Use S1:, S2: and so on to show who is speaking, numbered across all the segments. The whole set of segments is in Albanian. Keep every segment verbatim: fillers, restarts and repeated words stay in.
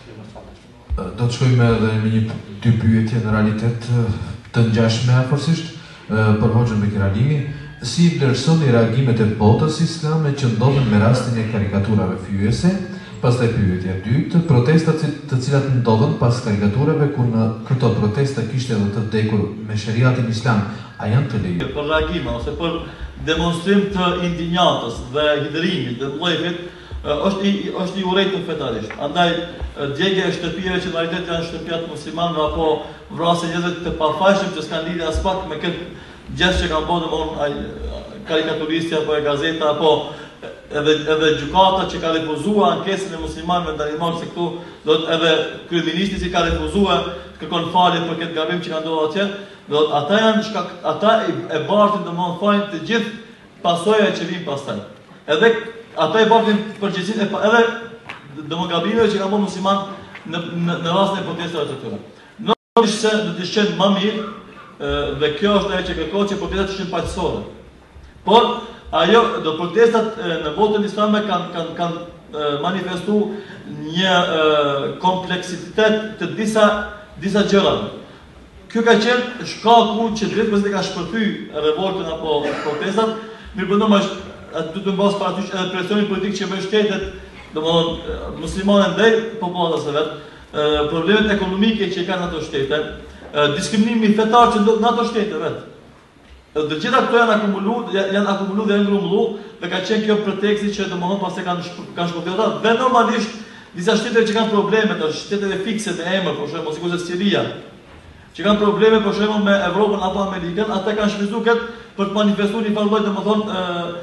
S1: Do të shkojmë edhe me një dy pyetje në realitet të ngjashme afërsisht për Hoxhën Bekir Halimi. Si vlerësoni reagimet e botës islame që ndodhen me rastin e karikaturave fyese? Pastaj pyetja e dytë, protestat të cilat ndodhen pas karikaturave ku në këto protesta kishte edhe të vdekur me shariatin islam, a janë të lejuara?
S2: Për reagime ose për demonstrim të indinjatës dhe hidhërimit dhe mllëfit është i është i urrejtur fetarisht. Andaj djegja e shtëpive që në realitet janë shtëpia të muslimanëve apo vrasje njerëz të pafajshëm që s'kan lidhje as pak me këtë gjest që kanë bërë domthonë karikaturisti apo e gazeta apo edhe edhe gjykata që ka refuzuar ankesën e muslimanëve ndalimor se këtu do të edhe kryeministri si ka refuzuar të kërkon falje për këtë gabim që ka ndodhur atje, do të ata janë shkak ata e bartin domthonë fajin të gjithë pasojat që vijnë pastaj. Edhe ata e bartin përgjegjësinë edhe domthonë gabimeve që kanë bërë musliman në në, në rastin e protestave të tyre. Normalisht se do të shkojnë më mirë dhe kjo është ajo që kërkohet që protestat të shkojnë paqësore. Por ajo do protestat në botën islame kanë kanë kanë manifestuar një kompleksitet të disa disa gjërave. Kjo ka qenë shkaku që drejt pas ka shpërthy revoltën apo protestat, mirëpo është aty të mbas paratysh edhe presionin politik që bën shtetet, domthonë muslimanë ndaj popullatës së vet, problemet ekonomike që kanë ato shtete, diskriminimi fetar që ndodh në ato shtete vet. Të gjitha këto janë akumuluar, janë akumuluar dhe janë grumbulluar dhe ka qenë kjo preteksti që domthonë pastaj kanë kanë shkëlqyer ata. Dhe normalisht disa shtete që kanë probleme, të shtetet e fikse të emër, për shembull sikur Siria, që kanë probleme për shembull me Evropën apo Amerikën, ata kanë shfrytzuar këtë për të manifestuar një farë lloj domethënë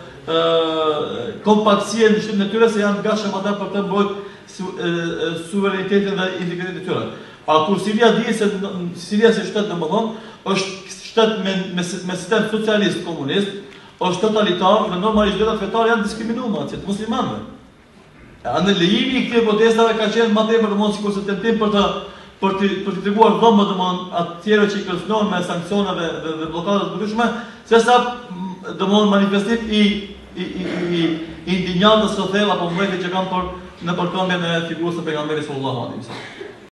S2: ë kompaktësie në shtetin e tyre se janë gatshëm ata për të mbrojtur suverenitetin dhe integritetin e tyre. A kur Siria di se Siria si shtet domethënë është shtet me me, me sistem socialist komunist, është totalitar dhe normalisht vetë fetar janë diskriminuar atë muslimanëve. Andaj lejimi i këtyre protestave ka qenë më tepër domosdoshmë sikur se tentim për të për të për të treguar dhëmbë domosdoshmë atyre që kërcënohen me sankcione dhe dhe, dhe bllokada të ndryshme, sesa domosdoshmë manifestim i i i i indinjatës së thellë apo mbështetje që kanë për në përkëmbjen e figurës së pejgamberit sallallahu alaihi wasallam.